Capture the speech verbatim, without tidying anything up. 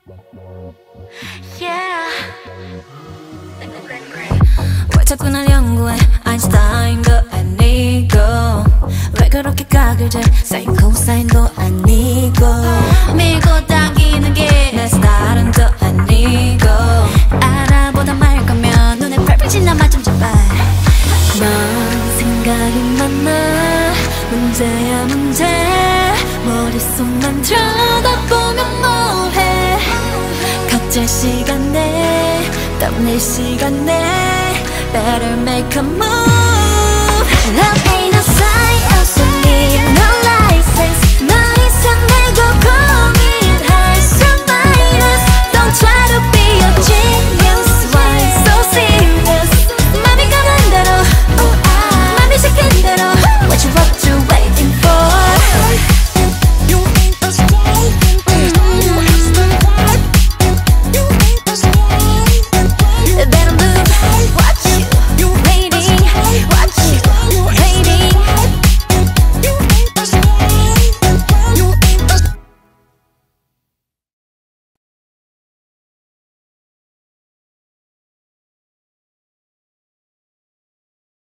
Yeah. 왜 자꾸 날 연구해 아인슈타인도 아니고 왜 그렇게 각을 재 사인 코사인도 아니고 밀고 당기는 게 내 스타일은 또 아니고 알아보다 말 거면 눈에 펄펄 나만 좀 제발 넌 생각이 많아 문제야 문제 머릿속만 들여다보면 뭐해 각자 시간에 땀낼 시간에 Better make a move. Love me